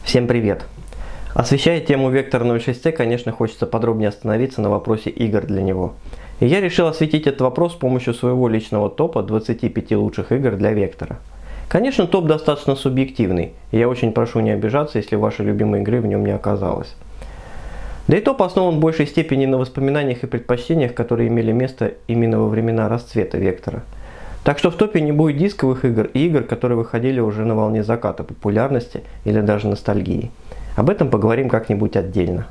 Всем привет! Освещая тему Vector 06C, конечно, хочется подробнее остановиться на вопросе игр для него. И я решил осветить этот вопрос с помощью своего личного топа 25 лучших игр для Vector. Конечно, топ достаточно субъективный, и я очень прошу не обижаться, если вашей любимой игры в нем не оказалось. Да и топ основан в большей степени на воспоминаниях и предпочтениях, которые имели место именно во времена расцвета Vector. Так что в топе не будет дисковых игр и игр, которые выходили уже на волне заката популярности или даже ностальгии. Об этом поговорим как-нибудь отдельно.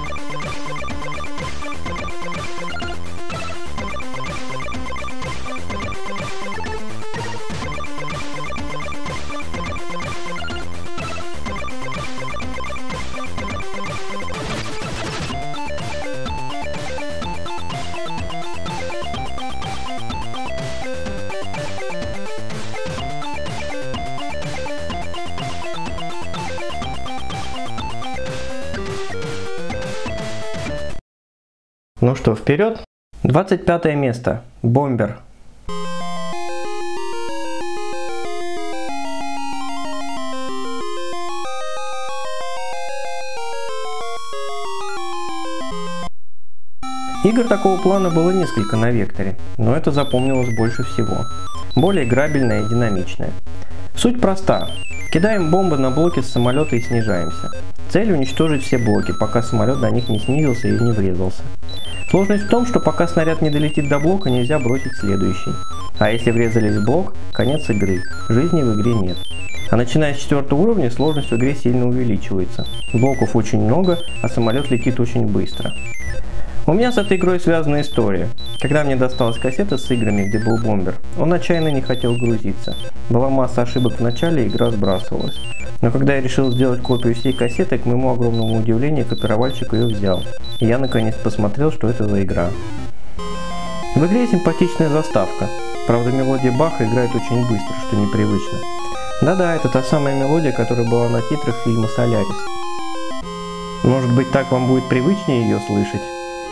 Ну что, вперед! 25 место. Бомбер. Игр такого плана было несколько на Векторе, но это запомнилось больше всего. Более играбельная и динамичная. Суть проста. Кидаем бомбы на блоки с самолета и снижаемся. Цель уничтожить все блоки, пока самолет до них не снизился и не врезался. Сложность в том, что пока снаряд не долетит до блока, нельзя бросить следующий. А если врезались в блок, конец игры, жизни в игре нет. А начиная с 4 уровня, сложность в игре сильно увеличивается. Блоков очень много, а самолет летит очень быстро. У меня с этой игрой связана история. Когда мне досталась кассета с играми, где был бомбер, он отчаянно не хотел грузиться. Была масса ошибок в начале, и игра сбрасывалась. Но когда я решил сделать копию всей кассеты, к моему огромному удивлению, копировальщик ее взял. И я наконец посмотрел, что это за игра. В игре симпатичная заставка. Правда, мелодия Баха играет очень быстро, что непривычно. Да-да, это та самая мелодия, которая была на титрах фильма «Солярис». Может быть, так вам будет привычнее ее слышать?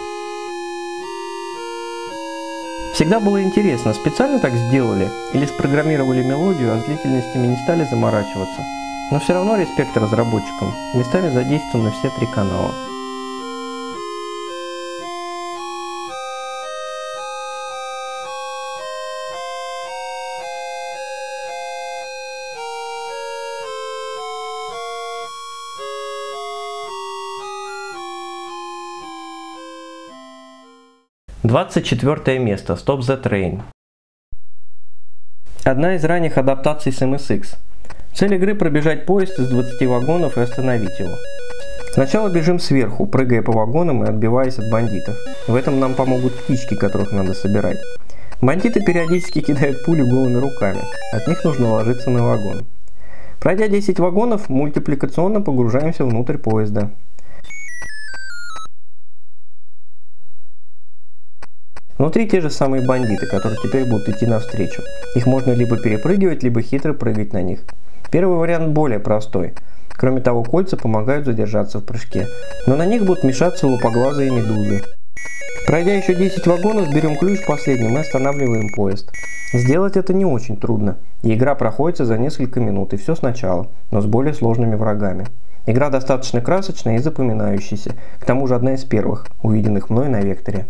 Всегда было интересно, специально так сделали или спрограммировали мелодию, а с длительностями не стали заморачиваться. Но все равно респект разработчикам, местами задействованы все 3 канала. Двадцать 4 место. Stop the Train. Одна из ранних адаптаций с MSX. Цель игры пробежать поезд из 20 вагонов и остановить его. Сначала бежим сверху, прыгая по вагонам и отбиваясь от бандитов. В этом нам помогут птички, которых надо собирать. Бандиты периодически кидают пули голыми руками. От них нужно ложиться на вагон. Пройдя 10 вагонов, мультипликационно погружаемся внутрь поезда. Внутри те же самые бандиты, которые теперь будут идти навстречу. Их можно либо перепрыгивать, либо хитро прыгать на них. Первый вариант более простой. Кроме того, кольца помогают задержаться в прыжке, но на них будут мешаться лупоглазые медузы. Пройдя еще 10 вагонов, берем ключ последним и останавливаем поезд. Сделать это не очень трудно, и игра проходится за несколько минут, и все сначала, но с более сложными врагами. Игра достаточно красочная и запоминающаяся, к тому же одна из первых, увиденных мной на Векторе.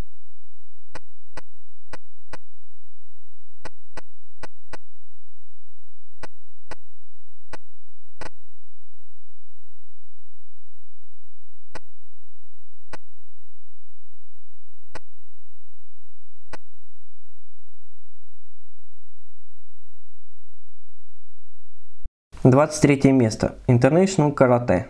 Двадцать 23 место. International Karate.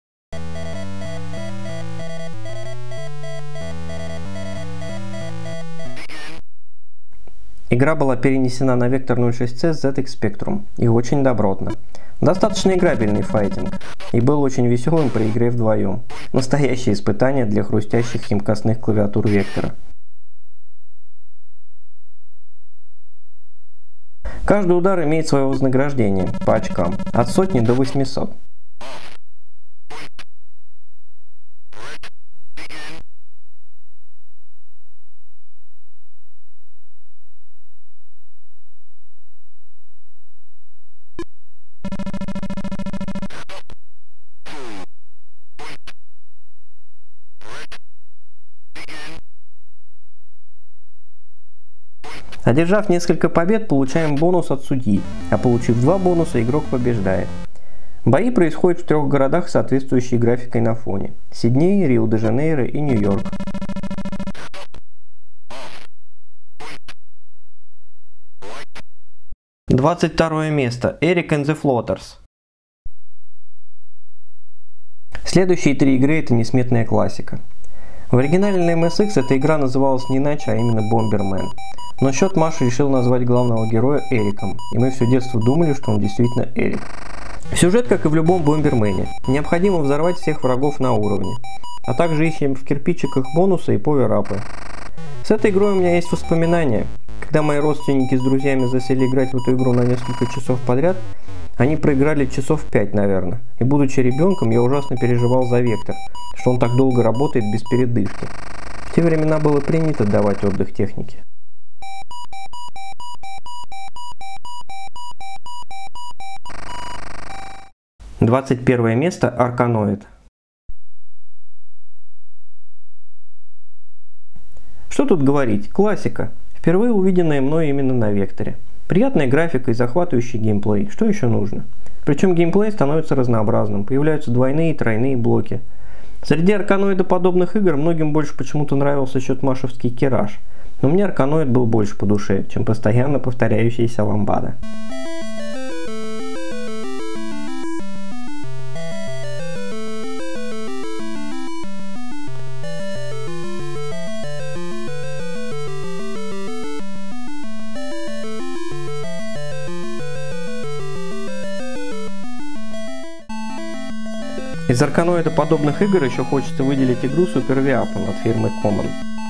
Игра была перенесена на Vector 06C с ZX Spectrum и очень добротно. Достаточно играбельный файтинг и был очень веселым при игре вдвоем. Настоящее испытание для хрустящих химкостных клавиатур Vector. Каждый удар имеет свое вознаграждение по очкам от 100 до 800. Одержав несколько побед, получаем бонус от судьи, а получив 2 бонуса, игрок побеждает. Бои происходят в 3 городах с соответствующей графикой на фоне: Сидней, Рио-де-Жанейро и Нью-Йорк. (22 место) Eric and the Floaters. Следующие 3 игры — это несметная классика. В оригинале на MSX эта игра называлась не иначе, а именно Bomberman. Но счет Маша решил назвать главного героя Эриком, и мы все детство думали, что он действительно Эрик. Сюжет, как и в любом Бомбермене. Необходимо взорвать всех врагов на уровне, а также ищем в кирпичиках бонусы и поверапы. С этой игрой у меня есть воспоминания. Когда мои родственники с друзьями засели играть в эту игру на несколько часов подряд, они проиграли часов 5, наверное. И будучи ребенком, я ужасно переживал за Вектор, что он так долго работает без передышки. В те времена было принято давать отдых технике. (21 место) Arkanoid. Что тут говорить? Классика. Впервые увиденная мной именно на Векторе. Приятная графика и захватывающий геймплей. Что еще нужно? Причем геймплей становится разнообразным. Появляются двойные и тройные блоки. Среди арканоидоподобных игр многим больше почему-то нравился счетмашевский Кираж. Но мне Arkanoid был больше по душе, чем постоянно повторяющаяся ламбада. Из арканоидоподобных игр еще хочется выделить игру Super Weapon от фирмы Common.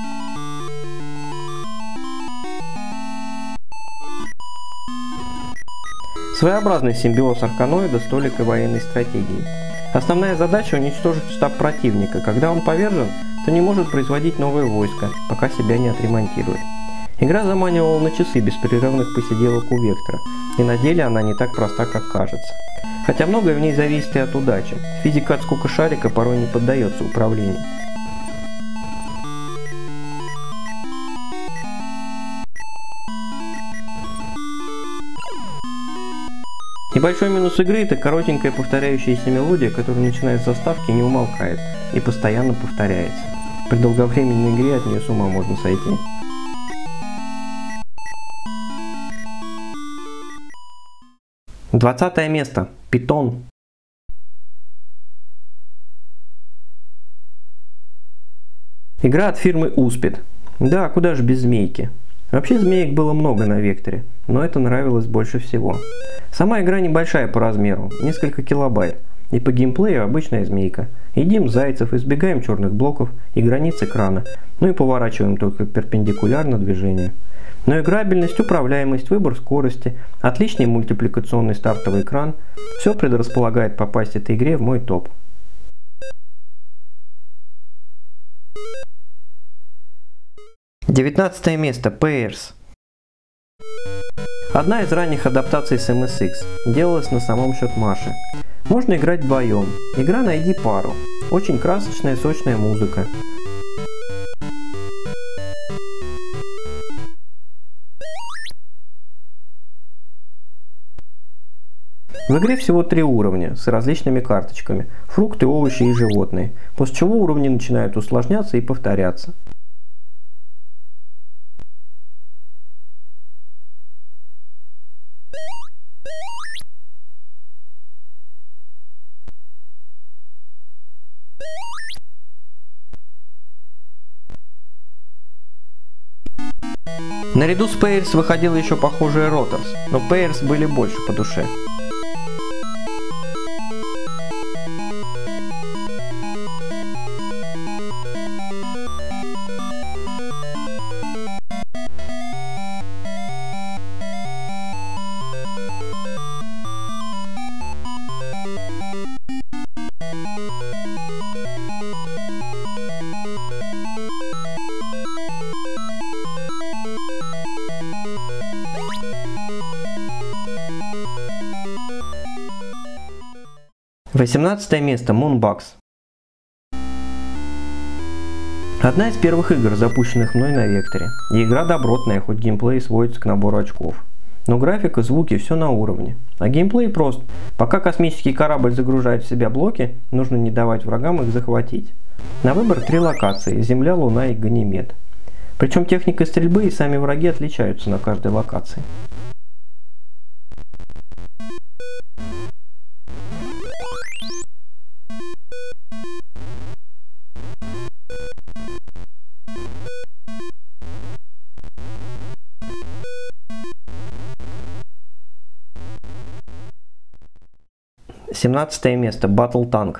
Своеобразный симбиоз арканоида, столик и военной стратегии. Основная задача — уничтожить штаб противника. Когда он повержен, то не может производить новое войско, пока себя не отремонтирует. Игра заманивала на часы беспрерывных посиделок у Вектора, и на деле она не так проста, как кажется. Хотя многое в ней зависит и от удачи. Физика от скука шарика порой не поддается управлению. Небольшой минус игры — это коротенькая повторяющаяся мелодия, которая, начиная с заставки, не умолкает и постоянно повторяется. При долговременной игре от нее с ума можно сойти. (20 место) Питон. Игра от фирмы Uspid. Да, куда же без змейки. Вообще змеек было много на Векторе, но это нравилось больше всего. Сама игра небольшая по размеру, несколько килобайт, и по геймплею обычная змейка. Едим зайцев, избегаем черных блоков и границ экрана, ну и поворачиваем только перпендикулярно движению. Но играбельность, управляемость, выбор скорости, отличный мультипликационный стартовый экран — все предрасполагает попасть этой игре в мой топ. (19 место) Pairs. Одна из ранних адаптаций с MSX. Делалась на самом счетмаше. Можно играть вдвоем. Игра «Найди пару». Очень красочная, сочная музыка. В игре всего 3 уровня с различными карточками: фрукты, овощи и животные, после чего уровни начинают усложняться и повторяться. Наряду с Pairs выходила еще похожая Rotors, но Pairs были больше по душе. (18 место) Moonbugs. Одна из первых игр, запущенных мной на Векторе. И игра добротная, хоть геймплей сводится к набору очков. Но графика, звуки, все на уровне. А геймплей прост. Пока космический корабль загружает в себя блоки, нужно не давать врагам их захватить. На выбор 3 локации – Земля, Луна и Ганимед. Причем техника стрельбы и сами враги отличаются на каждой локации. Семнадцатое место. Battle Tank.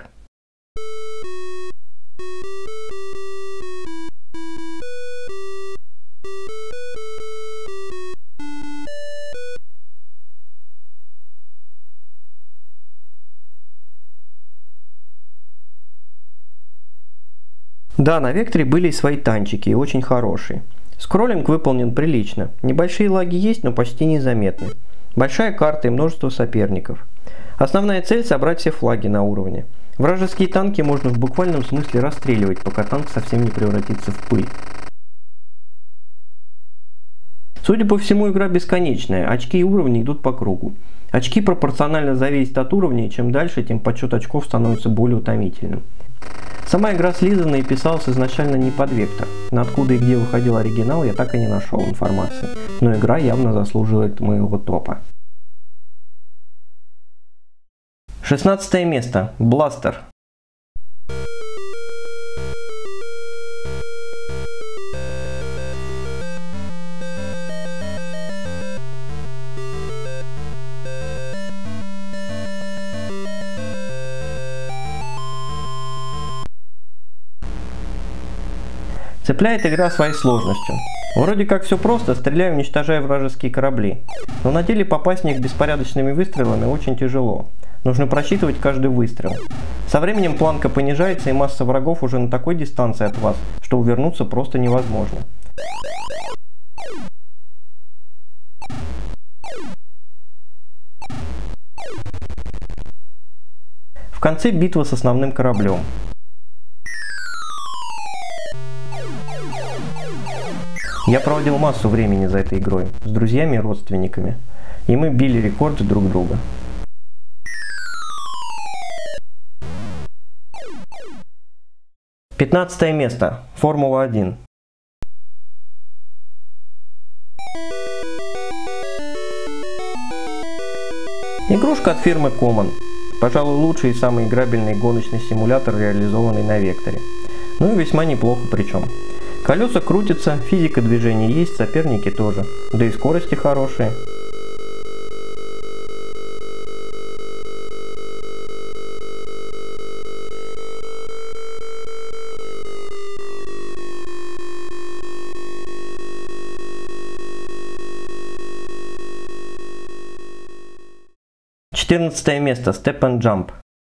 Да, на Векторе были и свои танчики, и очень хорошие. Скроллинг выполнен прилично. Небольшие лаги есть, но почти незаметны. Большая карта и множество соперников. Основная цель – собрать все флаги на уровне. Вражеские танки можно в буквальном смысле расстреливать, пока танк совсем не превратится в пыль. Судя по всему, игра бесконечная, очки и уровни идут по кругу. Очки пропорционально зависят от уровня, и чем дальше, тем подсчет очков становится более утомительным. Сама игра слизана и писалась изначально не под Вектор. Но откуда и где выходил оригинал, я так и не нашел информации. Но игра явно заслуживает моего топа. 16 место. Бластер. Цепляет игра своей сложностью. Вроде как все просто, стреляю, уничтожая вражеские корабли. Но на деле попасть в них беспорядочными выстрелами очень тяжело. Нужно просчитывать каждый выстрел. Со временем планка понижается, и масса врагов уже на такой дистанции от вас, что увернуться просто невозможно. В конце битва с основным кораблем. Я проводил массу времени за этой игрой, с друзьями и родственниками, и мы били рекорды друг друга. Пятнадцатое место. Формула-1. Игрушка от фирмы Common. Пожалуй, лучший и самый играбельный гоночный симулятор, реализованный на Векторе. Ну и весьма неплохо причем. Колеса крутятся, физика движения есть, соперники тоже. Да и скорости хорошие. Четырнадцатое место. Step and Jump.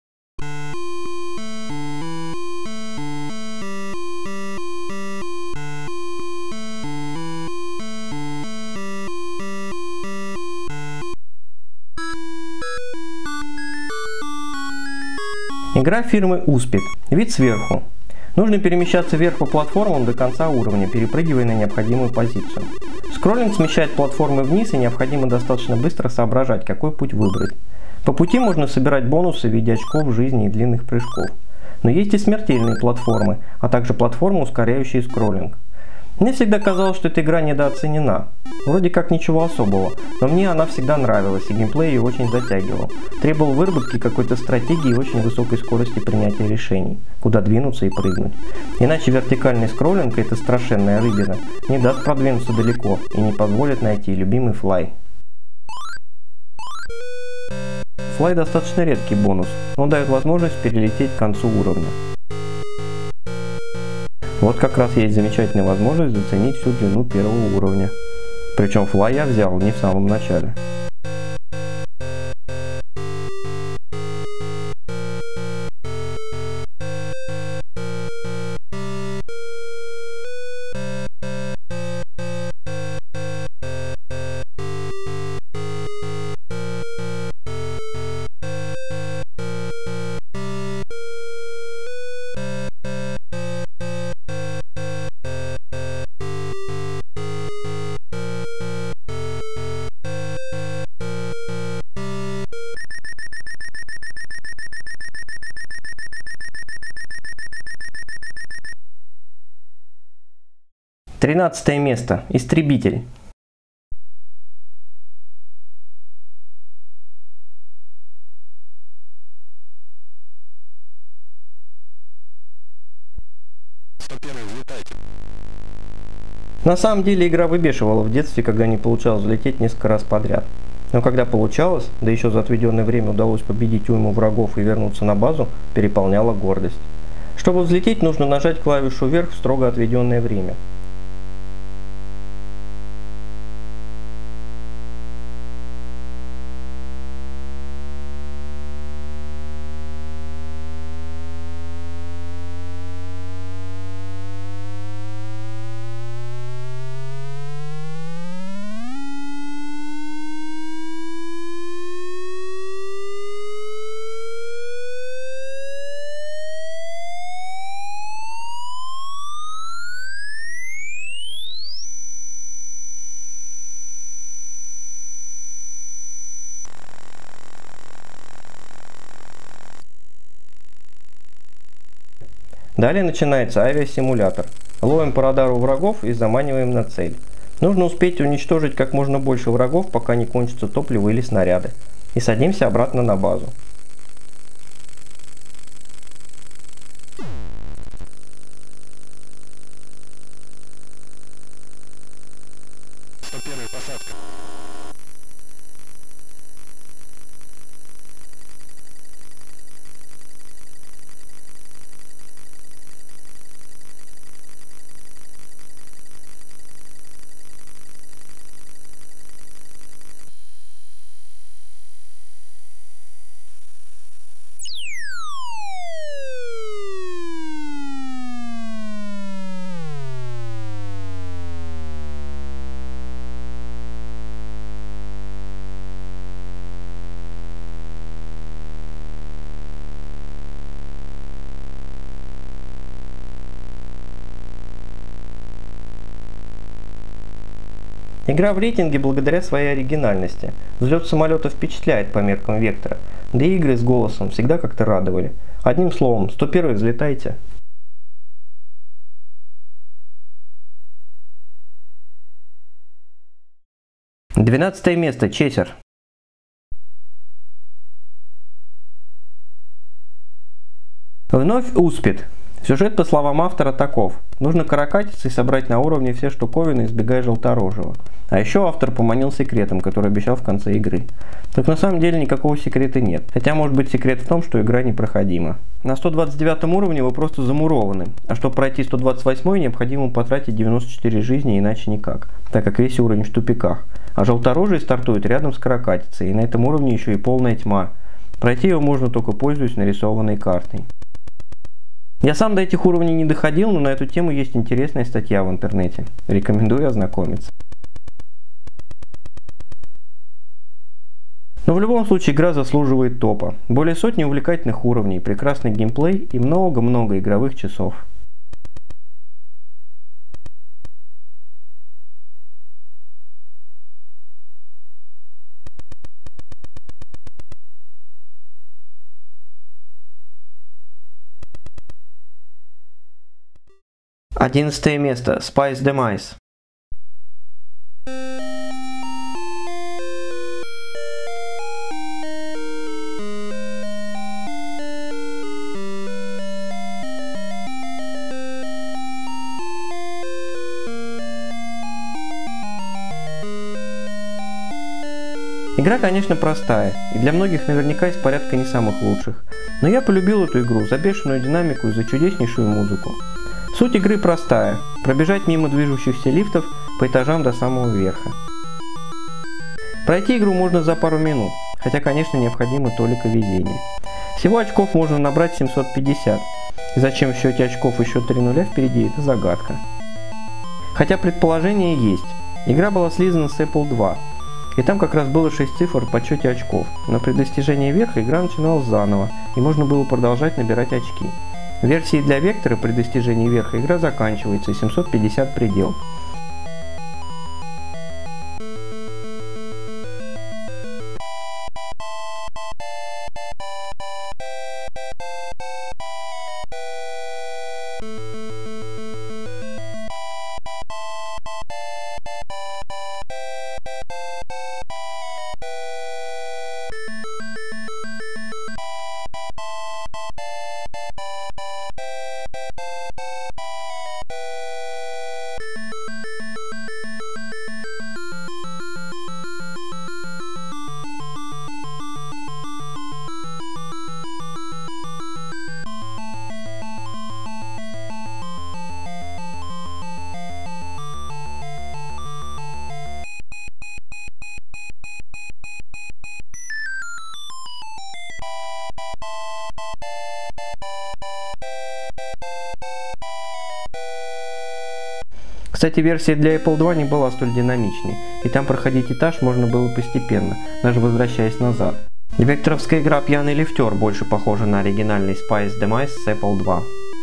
Игра фирмы Uspid. Вид сверху. Нужно перемещаться вверх по платформам до конца уровня, перепрыгивая на необходимую позицию. Скроллинг смещает платформы вниз, и необходимо достаточно быстро соображать, какой путь выбрать. По пути можно собирать бонусы в виде очков жизни и длинных прыжков. Но есть и смертельные платформы, а также платформы, ускоряющие скроллинг. Мне всегда казалось, что эта игра недооценена. Вроде как ничего особого, но мне она всегда нравилась, и геймплей ее очень затягивал. Требовал выработки какой-то стратегии и очень высокой скорости принятия решений, куда двинуться и прыгнуть. Иначе вертикальный скроллинг, эта страшенная рыбина, не даст продвинуться далеко и не позволит найти любимый флай. Флай достаточно редкий бонус, но дает возможность перелететь к концу уровня. Вот как раз есть замечательная возможность заценить всю длину первого уровня. Причем флай я взял не в самом начале. 13 место. Истребитель. На самом деле игра выбешивала в детстве, когда не получалось взлететь несколько раз подряд. Но когда получалось, да еще за отведенное время удалось победить уйму врагов и вернуться на базу, переполняла гордость. Чтобы взлететь, нужно нажать клавишу вверх в строго отведенное время. Далее начинается авиасимулятор. Ловим по радару врагов и заманиваем на цель. Нужно успеть уничтожить как можно больше врагов, пока не кончится топливо или снаряды. И садимся обратно на базу. Игра в рейтинге благодаря своей оригинальности. Взлет самолета впечатляет по меркам Вектора, да и игры с голосом всегда как-то радовали. Одним словом, 101 взлетайте. Двенадцатое место. Чесер. Вновь Успет. Сюжет, по словам автора, таков. Нужно каракатиться и собрать на уровне все штуковины, избегая желторожего. А еще автор поманил секретом, который обещал в конце игры. Так на самом деле никакого секрета нет. Хотя может быть секрет в том, что игра непроходима. На 129 уровне вы просто замурованы. А чтобы пройти 128 необходимо потратить 94 жизни, иначе никак. Так как весь уровень в тупиках. А желторожий стартует рядом с каракатицей. И на этом уровне еще и полная тьма. Пройти его можно только пользуясь нарисованной картой. Я сам до этих уровней не доходил, но на эту тему есть интересная статья в интернете. Рекомендую ознакомиться. Но в любом случае игра заслуживает топа. Более сотни увлекательных уровней, прекрасный геймплей и много-много игровых часов. Одиннадцатое место. Spice Demise. Игра, конечно, простая, и для многих наверняка из порядка не самых лучших, но я полюбил эту игру за бешеную динамику и за чудеснейшую музыку. Суть игры простая – пробежать мимо движущихся лифтов по этажам до самого верха. Пройти игру можно за пару минут, хотя, конечно, необходимо только везение. Всего очков можно набрать 750, и зачем в счете очков еще 3 нуля впереди – это загадка. Хотя предположение есть. Игра была слизана с Apple II, и там как раз было 6 цифр в подсчете очков, но при достижении верха игра начиналась заново, и можно было продолжать набирать очки. В версии для Вектора при достижении верха игра заканчивается и 750 предел. Кстати, версия для Apple II не была столь динамичной, и там проходить этаж можно было постепенно, даже возвращаясь назад. Векторовская игра «Пьяный лифтер» больше похожа на оригинальный Spice Demise с Apple II.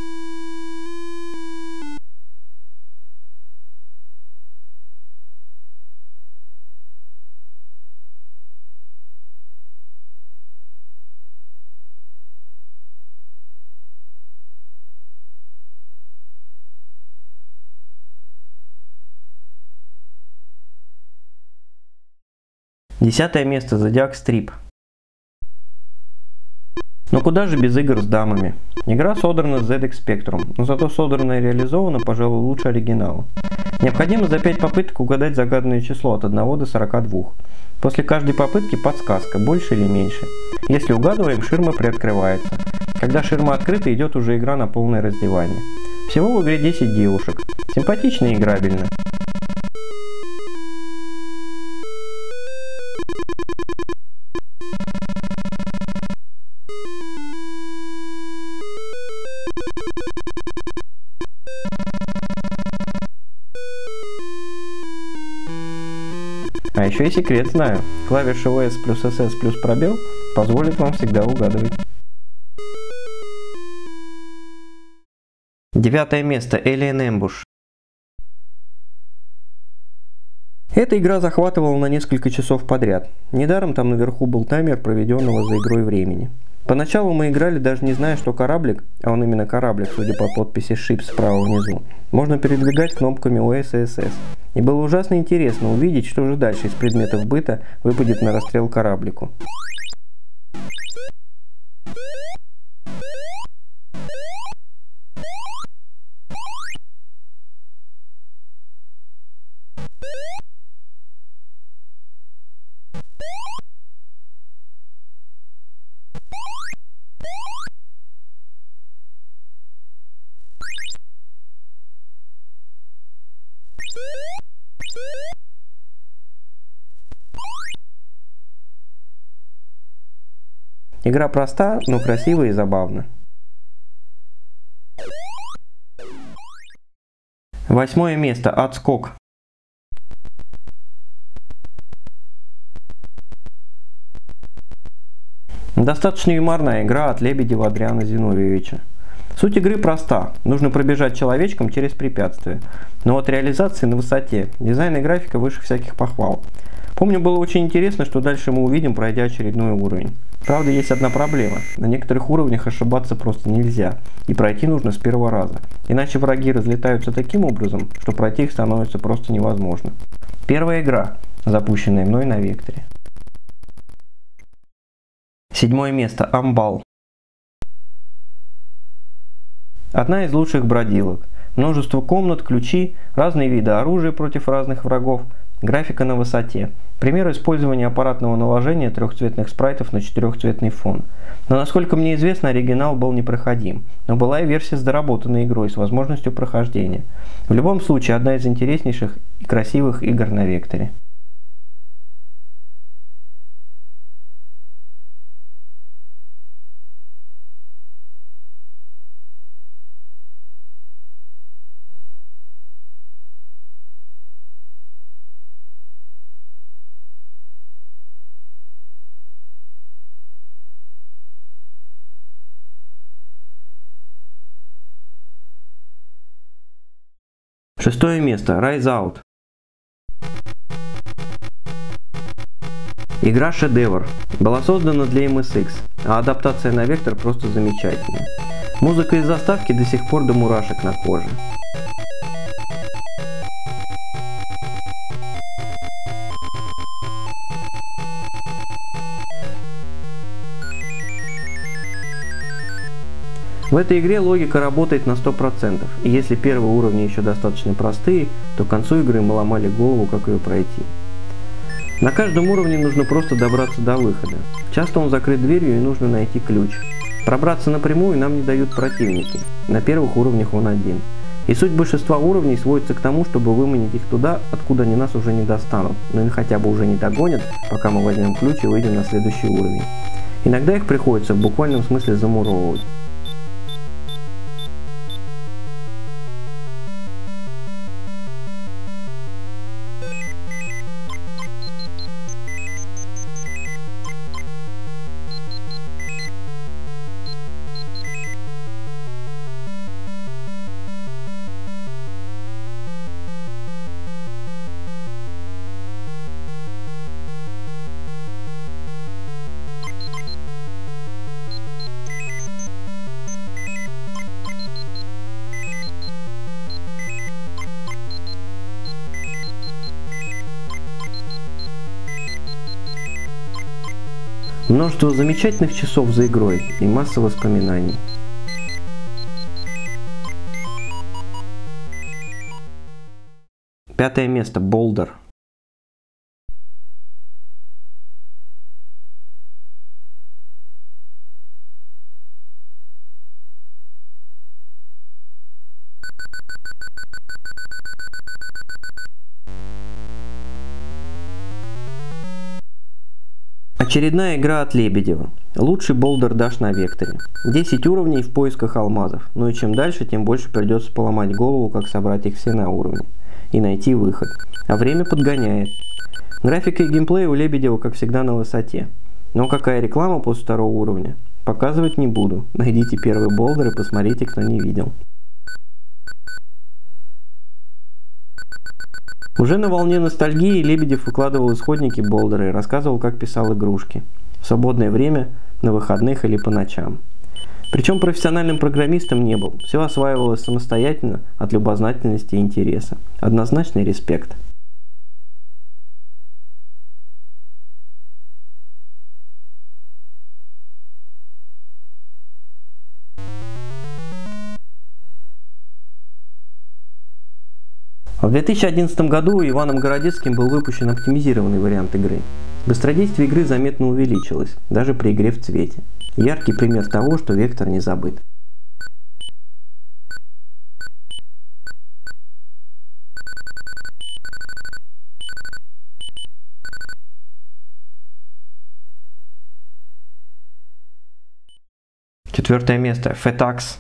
Десятое место. Zodiac Strip. Но куда же без игр с дамами? Игра содрана с ZX Spectrum, но зато содрана и реализована, пожалуй, лучше оригинала. Необходимо за 5 попыток угадать загаданное число от 1 до 42. После каждой попытки подсказка, больше или меньше. Если угадываем, ширма приоткрывается. Когда ширма открыта, идет уже игра на полное раздевание. Всего в игре 10 девушек. Симпатично и играбельно. А еще и секрет знаю. Клавиша OS плюс SS плюс пробел позволит вам всегда угадывать. Девятое место. Alien Ambush. Эта игра захватывала на несколько часов подряд. Недаром там наверху был таймер проведенного за игрой времени. Поначалу мы играли, даже не зная, что кораблик, а он именно кораблик, судя по подписи Ship справа внизу, можно передвигать кнопками OS и SS. И было ужасно интересно увидеть, что же дальше из предметов быта выпадет на расстрел кораблику. Игра проста, но красивая и забавна. Восьмое место. Отскок. Достаточно юморная игра от Лебедева Адриана Зиновьевича. Суть игры проста. Нужно пробежать человечком через препятствия. Но от реализации на высоте. Дизайн и графика выше всяких похвал. Помню, было очень интересно, что дальше мы увидим, пройдя очередной уровень. Правда, есть одна проблема. На некоторых уровнях ошибаться просто нельзя. И пройти нужно с первого раза. Иначе враги разлетаются таким образом, что пройти их становится просто невозможно. Первая игра, запущенная мной на Векторе. Седьмое место. Амбал. Одна из лучших бродилок. Множество комнат, ключи, разные виды оружия против разных врагов, графика на высоте. Пример использования аппаратного наложения трехцветных спрайтов на четырехцветный фон. Но насколько мне известно, оригинал был непроходим, но была и версия с доработанной игрой с возможностью прохождения. В любом случае, одна из интереснейших и красивых игр на Векторе. Шестое место. Rise Out. Игра шедевр. Была создана для MSX, а адаптация на Вектор просто замечательная. Музыка из заставки до сих пор до мурашек на коже. В этой игре логика работает на 100%, и если первые уровни еще достаточно простые, то к концу игры мы ломали голову, как ее пройти. На каждом уровне нужно просто добраться до выхода. Часто он закрыт дверью и нужно найти ключ. Пробраться напрямую нам не дают противники, на первых уровнях он один. И суть большинства уровней сводится к тому, чтобы выманить их туда, откуда они нас уже не достанут, но или хотя бы уже не догонят, пока мы возьмем ключ и выйдем на следующий уровень. Иногда их приходится в буквальном смысле замуровывать. Множество замечательных часов за игрой и масса воспоминаний. Пятое место. Boulder. Очередная игра от Лебедева. Лучший Boulder Dash на векторе. 10 уровней в поисках алмазов, но и чем дальше, тем больше придется поломать голову, как собрать их все на уровне и найти выход. А время подгоняет. Графика и геймплей у Лебедева, как всегда, на высоте. Но какая реклама после второго уровня? Показывать не буду. Найдите первый Boulder и посмотрите, кто не видел. Уже на волне ностальгии Лебедев выкладывал исходники Boulder и рассказывал, как писал игрушки. В свободное время, на выходных или по ночам. Причем профессиональным программистом не был. Все осваивалось самостоятельно, от любознательности и интереса. Однозначный респект. В 2011 году Иваном Городецким был выпущен оптимизированный вариант игры. Быстродействие игры заметно увеличилось, даже при игре в цвете. Яркий пример того, что вектор не забыт. Четвертое место. FatAxe.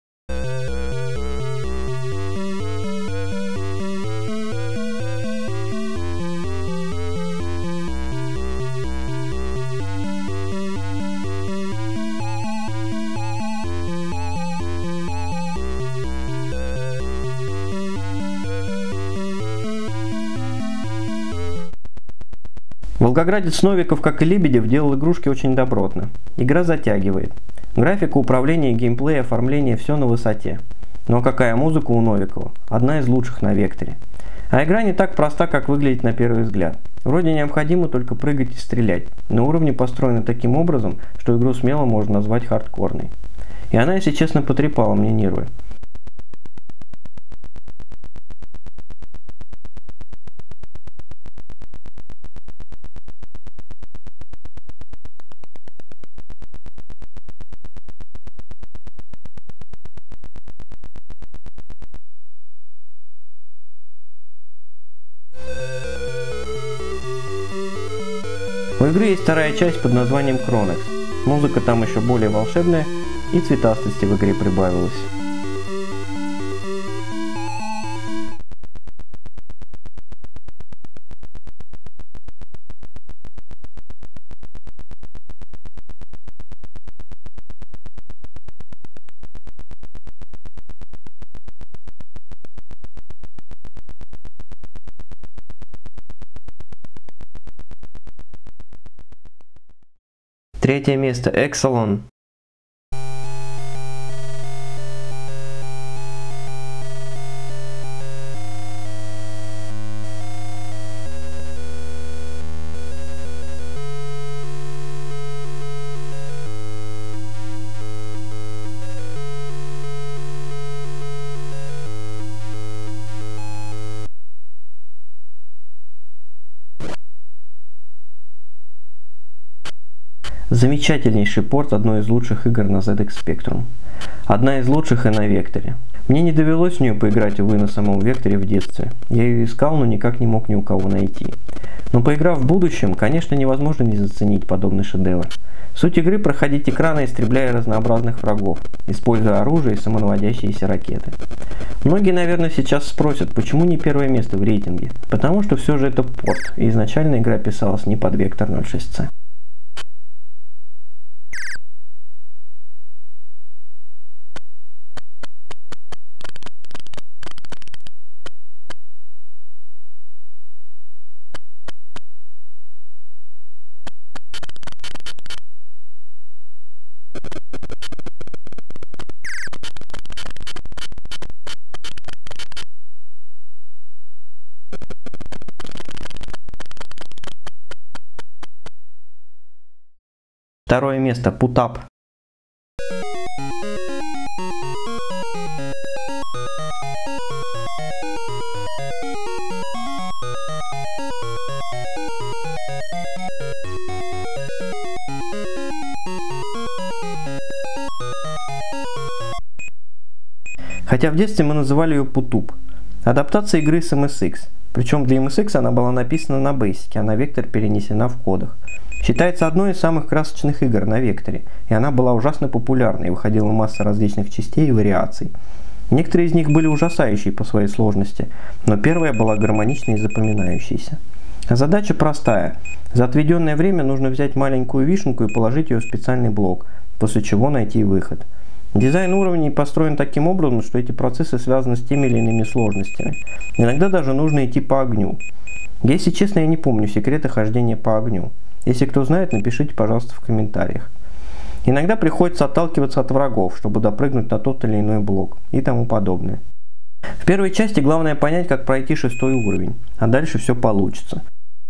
Волгоградец Новиков, как и Лебедев, делал игрушки очень добротно. Игра затягивает. Графика, управление, геймплей, оформление – все на высоте. Но какая музыка у Новикова? Одна из лучших на векторе. А игра не так проста, как выглядит на первый взгляд. Вроде необходимо только прыгать и стрелять, но уровни построены таким образом, что игру смело можно назвать хардкорной. И она, если честно, потрепала мне нервы. У игры есть вторая часть под названием Chronex. Музыка там еще более волшебная, и цветастости в игре прибавилось. Третье место. Exolon. Замечательнейший порт одной из лучших игр на ZX Spectrum. Одна из лучших и на векторе. Мне не довелось в нее поиграть, увы, на самом векторе в детстве. Я ее искал, но никак не мог ни у кого найти. Но поиграв в будущем, конечно, невозможно не заценить подобный шедевр. Суть игры – проходить экраны, истребляя разнообразных врагов, используя оружие и самонаводящиеся ракеты. Многие, наверное, сейчас спросят, почему не первое место в рейтинге? Потому что все же это порт, и изначально игра писалась не под Vector 06C. Второе место Put-Up. Хотя в детстве мы называли ее Put-Up. Адаптация игры с MSX. Причем для MSX она была написана на Basic, а на Vector перенесена в кодах. Считается одной из самых красочных игр на Векторе, и она была ужасно популярной, и выходила масса различных частей и вариаций. Некоторые из них были ужасающие по своей сложности, но первая была гармоничной и запоминающейся. А задача простая. За отведенное время нужно взять маленькую вишенку и положить ее в специальный блок, после чего найти выход. Дизайн уровней построен таким образом, что эти процессы связаны с теми или иными сложностями. Иногда даже нужно идти по огню. Если честно, я не помню секреты хождения по огню. Если кто знает, напишите, пожалуйста, в комментариях. Иногда приходится отталкиваться от врагов, чтобы допрыгнуть на тот или иной блок и тому подобное. В первой части главное понять, как пройти 6-й уровень, а дальше все получится.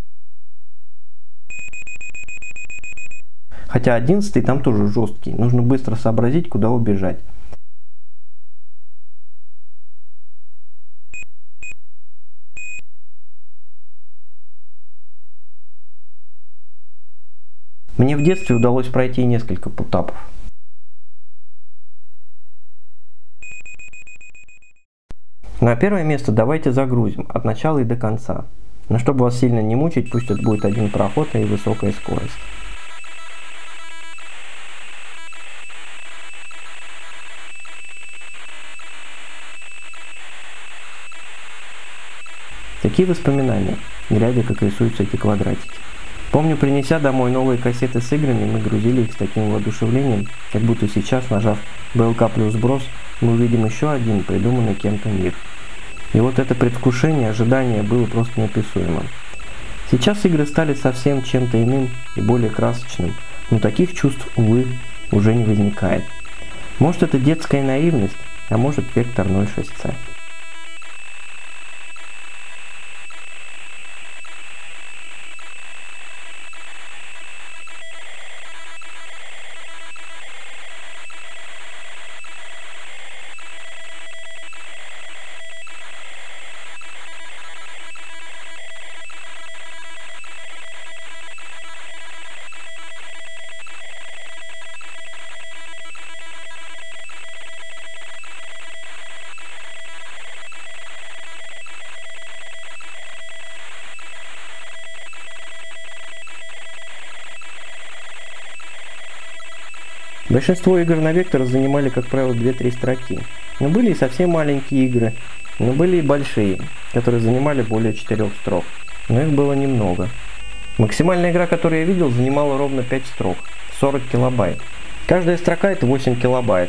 Хотя 11-й там тоже жесткий, нужно быстро сообразить, куда убежать. Мне в детстве удалось пройти несколько путапов. На первое место давайте загрузим от начала и до конца. Но чтобы вас сильно не мучить, пусть это будет один проход и высокая скорость. Такие воспоминания, глядя, как рисуются эти квадратики. Помню, принеся домой новые кассеты с играми, мы грузили их с таким воодушевлением, как будто сейчас, нажав BLK плюс брос, мы увидим еще один придуманный кем-то мир. И вот это предвкушение, ожидание было просто неописуемым. Сейчас игры стали совсем чем-то иным и более красочным, но таких чувств, увы, уже не возникает. Может, это детская наивность, а может, Vector 06C. Большинство игр на Vector занимали, как правило, 2-3 строки. Но были и совсем маленькие игры, но были и большие, которые занимали более 4 строк. Но их было немного. Максимальная игра, которую я видел, занимала ровно 5 строк, 40 килобайт. Каждая строка это 8 килобайт.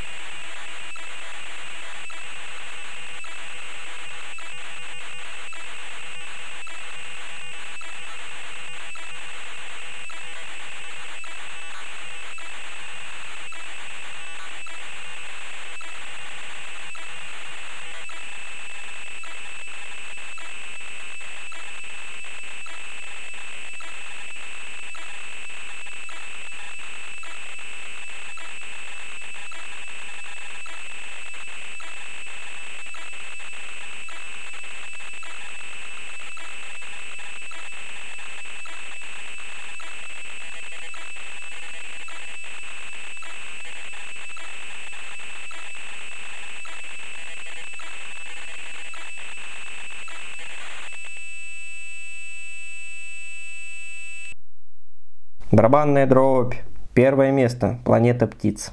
Барабанная дробь. Первое место. Планета птиц.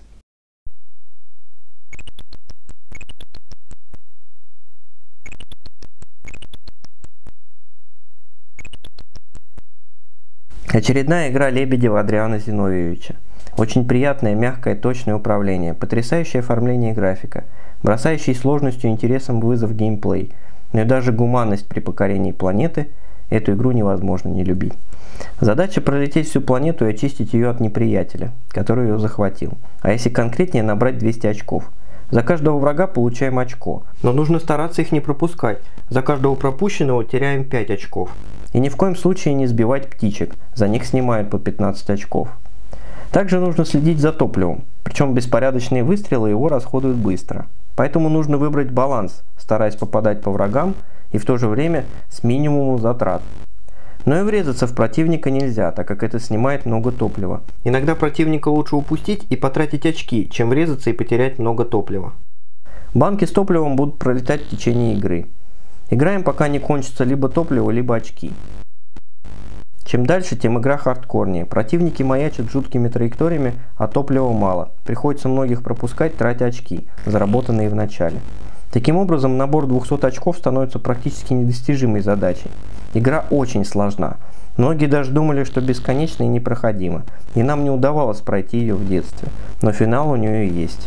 Очередная игра Лебедева Адриана Зиновьевича. Очень приятное, мягкое, точное управление, потрясающее оформление графика, бросающий сложностью и интересом вызов геймплей, но и даже гуманность при покорении планеты, эту игру невозможно не любить. Задача пролететь всю планету и очистить ее от неприятеля, который ее захватил. А если конкретнее, набрать 200 очков. За каждого врага получаем очко, но нужно стараться их не пропускать. За каждого пропущенного теряем 5 очков. И ни в коем случае не сбивать птичек, за них снимают по 15 очков. Также нужно следить за топливом, причем беспорядочные выстрелы его расходуют быстро. Поэтому нужно выбрать баланс, стараясь попадать по врагам и в то же время с минимумом затрат. Но и врезаться в противника нельзя, так как это снимает много топлива. Иногда противника лучше упустить и потратить очки, чем врезаться и потерять много топлива. Банки с топливом будут пролетать в течение игры. Играем, пока не кончится либо топливо, либо очки. Чем дальше, тем игра хардкорнее. Противники маячат жуткими траекториями, а топлива мало. Приходится многих пропускать, тратя очки, заработанные в начале. Таким образом, набор 200 очков становится практически недостижимой задачей. Игра очень сложна. Многие даже думали, что бесконечна и непроходима, и нам не удавалось пройти ее в детстве. Но финал у нее есть.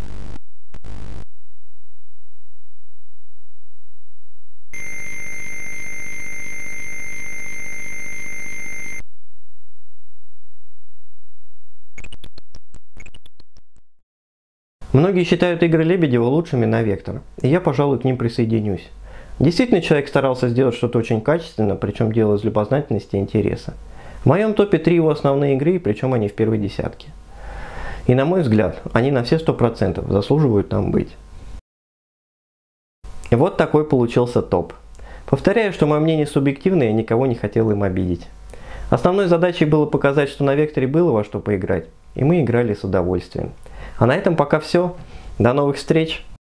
Многие считают игры Лебедева лучшими на Вектор, и я, пожалуй, к ним присоединюсь. Действительно, человек старался сделать что-то очень качественно, причем дело из любознательности и интереса. В моем топе 3 его основные игры, причем они в первой десятке. И на мой взгляд, они на все 100% заслуживают там быть. И вот такой получился топ. Повторяю, что мое мнение субъективное, я никого не хотел им обидеть. Основной задачей было показать, что на Векторе было во что поиграть, и мы играли с удовольствием. А на этом пока все. До новых встреч!